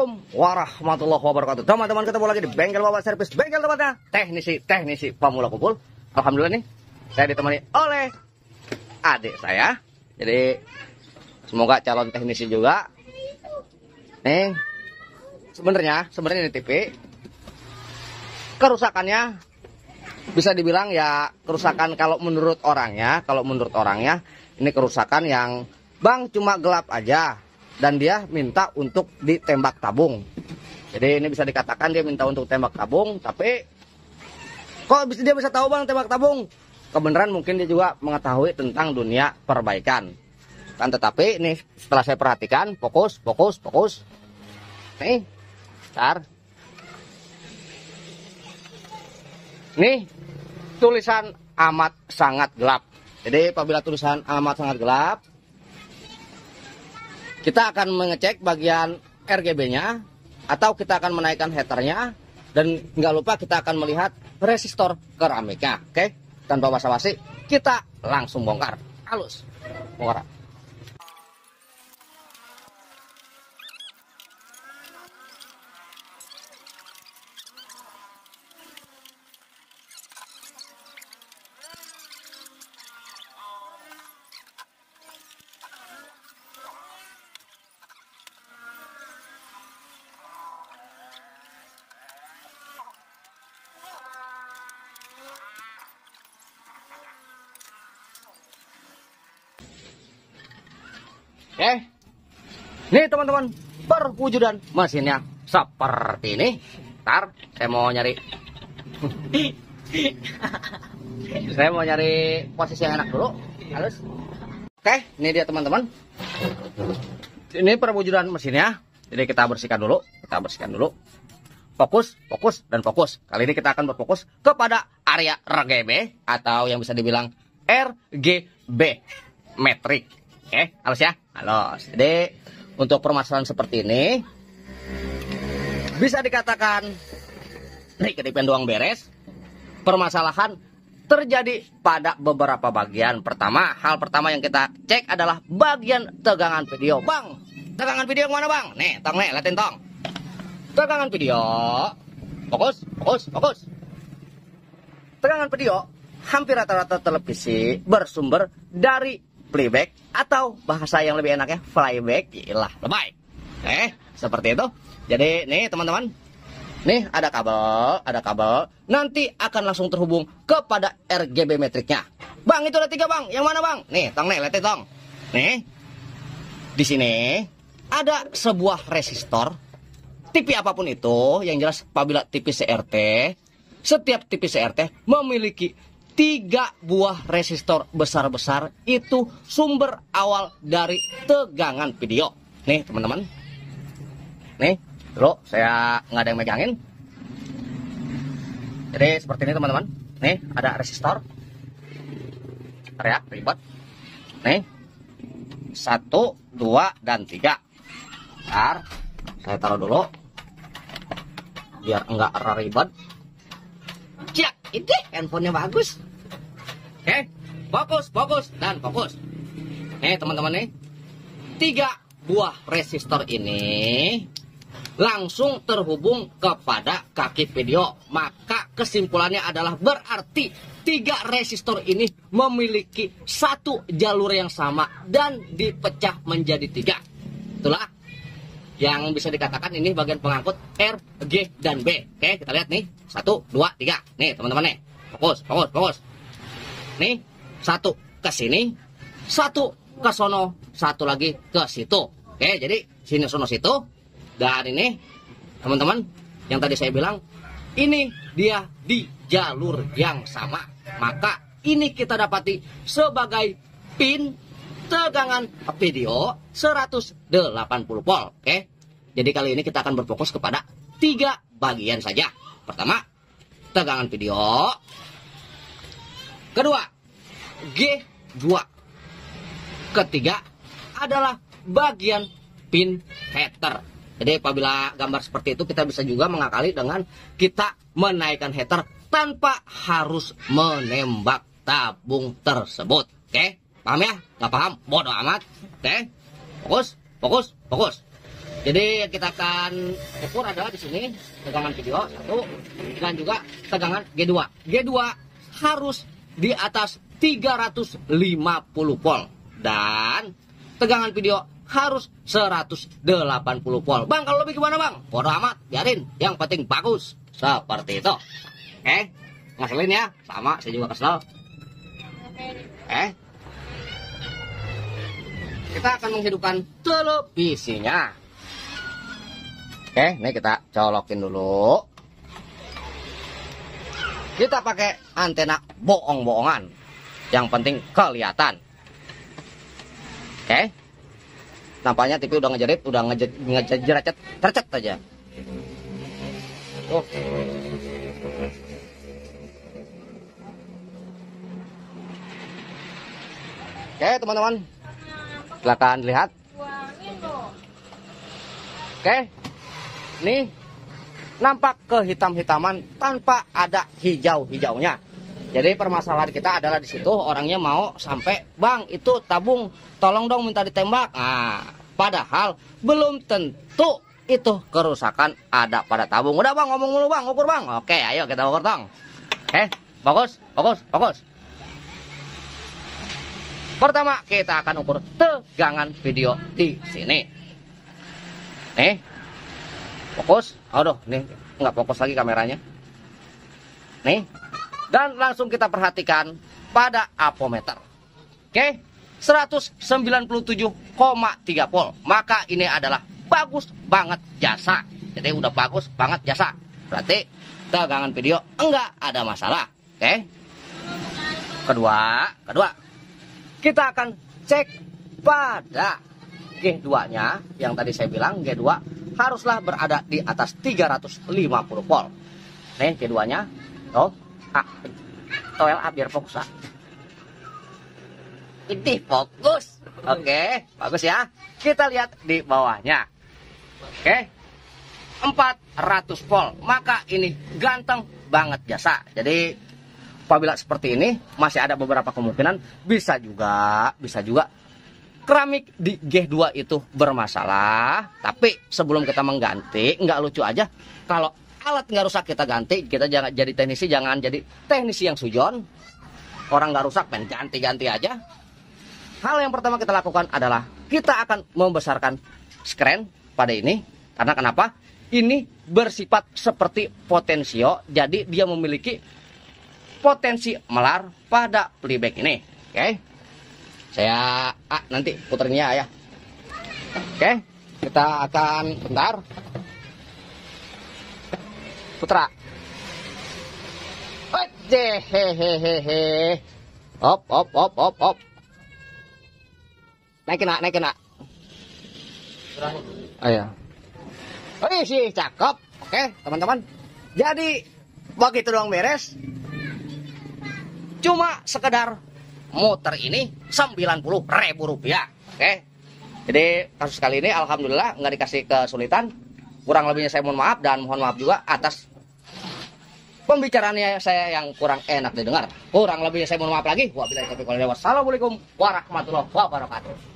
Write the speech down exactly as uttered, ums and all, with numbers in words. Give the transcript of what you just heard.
Assalamualaikum warahmatullahi wabarakatuh. Teman-teman, ketemu lagi di Bengkel Bapak Servis. Bengkel tempatnya teknisi teknisi pemula kumpul. Alhamdulillah nih, saya ditemani oleh adik saya. Jadi semoga calon teknisi juga. Nih, sebenarnya sebenarnya ini T V kerusakannya bisa dibilang ya kerusakan kalau menurut orangnya, kalau menurut orangnya ini kerusakan yang bang cuma gelap aja. Dan dia minta untuk ditembak tabung. Jadi ini bisa dikatakan dia minta untuk tembak tabung. Tapi kok bisa dia bisa tahu bang tembak tabung? Kebenaran mungkin dia juga mengetahui tentang dunia perbaikan. Kan tetapi ini setelah saya perhatikan, fokus, fokus, fokus. Nih, bentar. Nih, tulisan amat sangat gelap. Jadi apabila tulisan amat sangat gelap, kita akan mengecek bagian R G B-nya atau kita akan menaikkan heaternya, dan nggak lupa kita akan melihat resistor keramiknya. Oke, tanpa basa-basi kita langsung bongkar. Halus, bongkar. Oke, nih teman-teman, perwujudan mesinnya seperti ini. Ntar saya mau nyari, saya mau nyari posisi yang enak dulu. Halus. Oke, ini dia teman-teman. Ini perwujudan mesinnya. Jadi kita bersihkan dulu, kita bersihkan dulu. Fokus, fokus, dan fokus. Kali ini kita akan berfokus kepada area R G B atau yang bisa dibilang R G B metrik. Oke, halus ya. Halus. Jadi untuk permasalahan seperti ini bisa dikatakan nih ketipen doang beres. Permasalahan terjadi pada beberapa bagian. Pertama, hal pertama yang kita cek adalah bagian tegangan video. Bang, tegangan video yang mana bang? Nih, tong nih, liatin tong. Tegangan video. Fokus, fokus, fokus. Tegangan video hampir rata-rata televisi bersumber dari playback atau bahasa yang lebih enaknya flyback. Iyalah, lebay. Eh, seperti itu. Jadi nih teman-teman, nih ada kabel, ada kabel. Nanti akan langsung terhubung kepada R G B metriknya. Bang, itu ada tiga bang. Yang mana bang? Nih, tong nih, lihat tong. Nih, di sini ada sebuah resistor. T V apapun itu, yang jelas apabila T V C R T, setiap T V C R T memiliki tiga buah resistor besar-besar. Itu sumber awal dari tegangan video. Nih teman-teman, nih dulu saya nggak ada yang megangin. Jadi seperti ini teman-teman. Nih ada resistor. Area ribet. Nih satu, dua, dan tiga. Bentar, saya taruh dulu biar enggak ribet. Cik, itu handphonenya bagus. Oke, fokus, fokus, dan fokus. Nih teman-teman nih, tiga buah resistor ini langsung terhubung kepada kaki video. Maka kesimpulannya adalah berarti tiga resistor ini memiliki satu jalur yang sama dan dipecah menjadi tiga. Itulah yang bisa dikatakan ini bagian pengangkut R, G, dan B. Oke, kita lihat nih. Satu, dua, tiga. Nih, teman-teman nih. Fokus, fokus, fokus. Nih, satu ke sini, satu ke sono, satu lagi ke situ. Oke, jadi sini, sono, situ. Dan ini, teman-teman, yang tadi saya bilang, ini dia di jalur yang sama. Maka ini kita dapati sebagai pin tegangan video seratus delapan puluh volt. Oke, jadi kali ini kita akan berfokus kepada tiga bagian saja. Pertama, tegangan video. Kedua, G dua. Ketiga adalah bagian pin heater. Jadi apabila gambar seperti itu kita bisa juga mengakali dengan kita menaikkan heater tanpa harus menembak tabung tersebut. Oke, paham ya? Gak paham? Bodoh amat. Oke, fokus, fokus, fokus. Jadi kita akan ukur adalah di sini tegangan video satu dan juga tegangan G dua. G dua harus di atas tiga ratus lima puluh volt dan tegangan video harus seratus delapan puluh volt. Bang, kalau lebih gimana bang? Bodo amat, biarin. Yang penting bagus. Seperti itu. Oke, ngaselin ya. Sama, saya juga kesel. Eh, kita akan menghidupkan televisinya. Oke, ini kita colokin dulu. Kita pakai antena bohong-bohongan. Yang penting kelihatan. Oke. Nampaknya T V udah ngejerit, udah ngejerat, tercet aja. Tuh. Oke, teman-teman. Silakan lihat. Oke. Nih nampak kehitam-hitaman tanpa ada hijau-hijaunya. Jadi permasalahan kita adalah di situ orangnya mau sampai, bang itu tabung tolong dong minta ditembak. Nah, padahal belum tentu itu kerusakan ada pada tabung. Udah bang, ngomong mulu bang, ukur bang. Oke, ayo kita ukur dong. Oke, fokus, fokus, fokus. Pertama kita akan ukur tegangan video di sini. Nih. Fokus, aduh, nih nggak fokus lagi kameranya. Nih, dan langsung kita perhatikan pada apometer. Oke, seratus sembilan puluh tujuh koma tiga volt. Maka ini adalah bagus banget jasa. Jadi udah bagus banget jasa. Berarti tegangan video enggak ada masalah. Oke. Kedua, kedua, kita akan cek pada G dua-nya yang tadi saya bilang G dua haruslah berada di atas tiga ratus lima puluh volt. Nih G dua-nya. Tuh. Ah. Toel ah, biar fokus ah. Ini fokus. Oke, bagus ya. Kita lihat di bawahnya. Oke. empat ratus volt. Maka ini ganteng banget jasa. Jadi apabila seperti ini masih ada beberapa kemungkinan bisa juga, bisa juga keramik di G dua itu bermasalah. Tapi sebelum kita mengganti, nggak lucu aja kalau alat nggak rusak kita ganti. Kita jangan jadi teknisi, jangan jadi teknisi yang sujon. Orang nggak rusak pengen ganti-ganti aja. Hal yang pertama kita lakukan adalah kita akan membesarkan skren pada ini. Karena kenapa? Ini bersifat seperti potensio. Jadi dia memiliki potensi melar pada playback ini. Oke. Saya ah, nanti puternya ya. Oke, kita akan bentar. Putra. Oke, hehehe. Hop, hop, hop, hop, hop. Naikin nak, naikin nak. Ayo. Oh sih, cakep. Oke, teman-teman. Jadi begitu doang beres. Cuma sekedar motor ini sembilan puluh ribu rupiah. Oke. Jadi kasus kali ini alhamdulillah nggak dikasih kesulitan. Kurang lebihnya saya mohon maaf dan mohon maaf juga atas pembicaraannya saya yang kurang enak didengar. Kurang lebihnya saya mohon maaf lagi. Wabillahi taufiq wal hidayah. Wassalamualaikum warahmatullahi wabarakatuh.